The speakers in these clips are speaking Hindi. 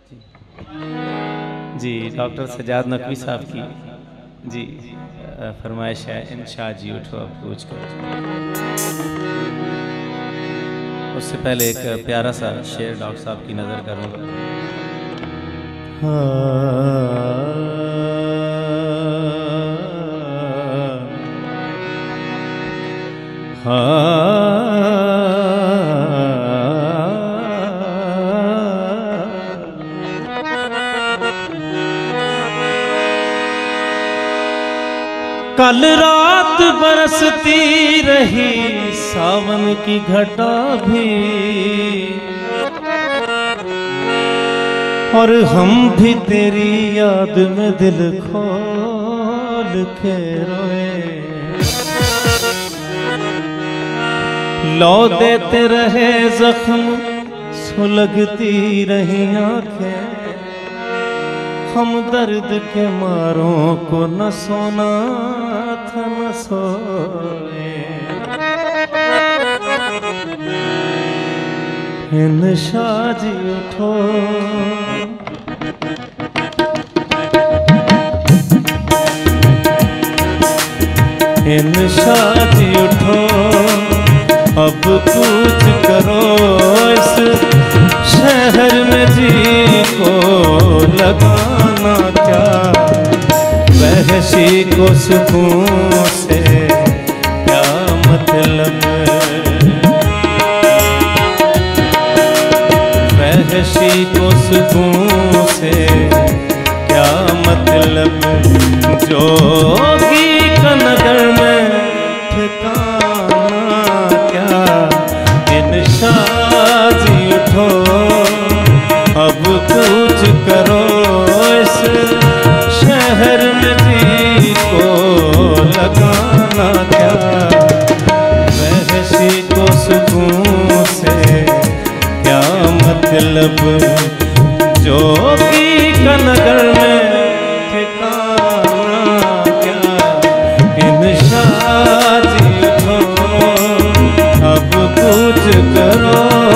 जी डॉक्टर सजाद नकवी साहब की जी फरमाइश है इंशा जी उठो अब पूछ कर। उससे पहले एक प्यारा सा शेर डॉक्टर साहब की नज़र करूँगा। कल रात बरसती रही सावन की घटा भी, और हम भी तेरी याद में दिल खोल के रोए। लौ देते रहे जख्म सुलगती रही आंखें, हम दर्द के मारों को न सोना था न सोए। इंशा जी उठो इंशा जी उठो अब कुछ करो, इस शहर में जी को लगाना क्या, वहशी को सुकून से क्या मतलब, वहशी को सुकून से क्या मतलब, जोगी का नगर में ठिकाना क्या। इंशा जी उठो अब कुछ करो, इस शहर में जी को लगाना क्या, वहशी को सुकून से क्या मतलब, जोगी का नगर में ठिकाना क्या। इंशा जी उठो अब कुछ करो।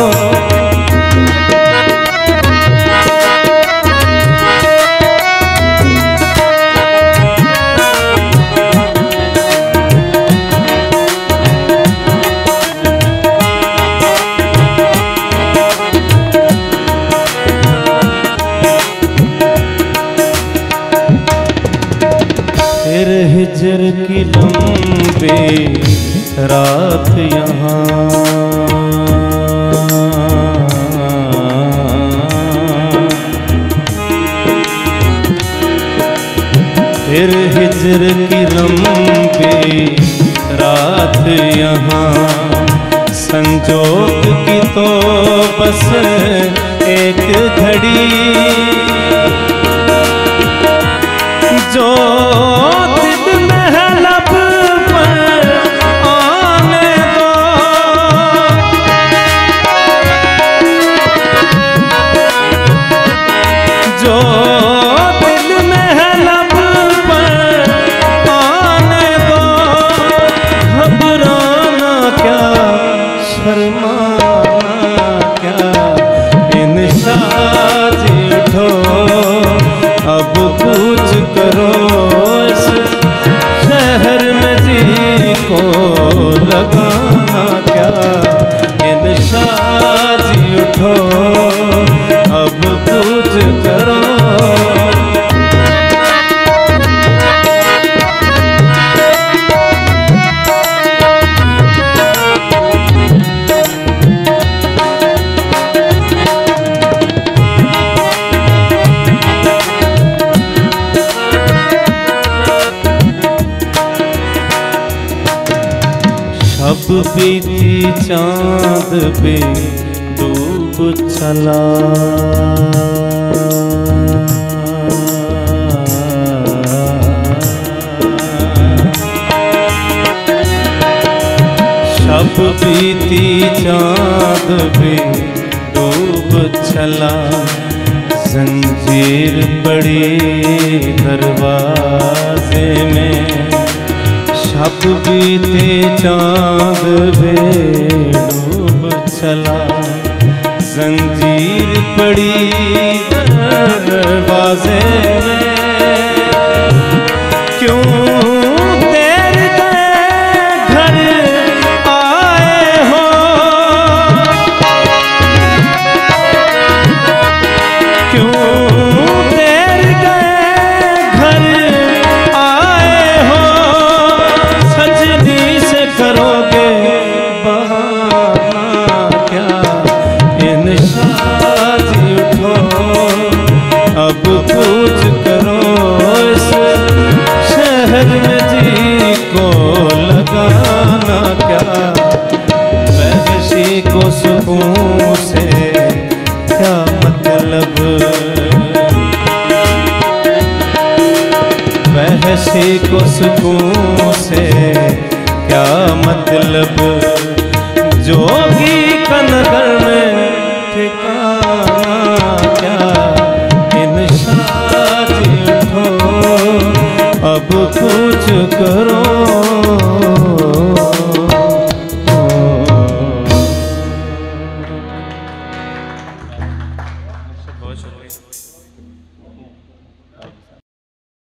हिजर की लंबी रात यहाँ, फिर हिजर की लंबी रात यहाँ, संजोग की तो बस एक घड़ी, जो अब कुछ करो, इस शहर में जी को लगाना क्या। इंशा जी उठो अब कुछ करो। अब बीती चांद पे डूब चला, शब बीती चांद पे डूब चला, जंजीर पड़ी दरवाजे में, शब बीते चांद पे डूब चला, जंजीर पड़ी दरवाजे में क्यों देर गए घर आए हो, क्यों देर गए घर आए हो, सजनी से करोगे बहाना क्या, इंशाअ जी उठो अब कुछ करो, इस शहर में जी को लगाना क्या, वहशी को सुकून से क्या मतलब, वहशी को सुकून से क्या मतलब, जोगी का नगर में ठिकाना क्या, इंशाअ जी उठो अब कुछ करो। बहुत शुक्रिया।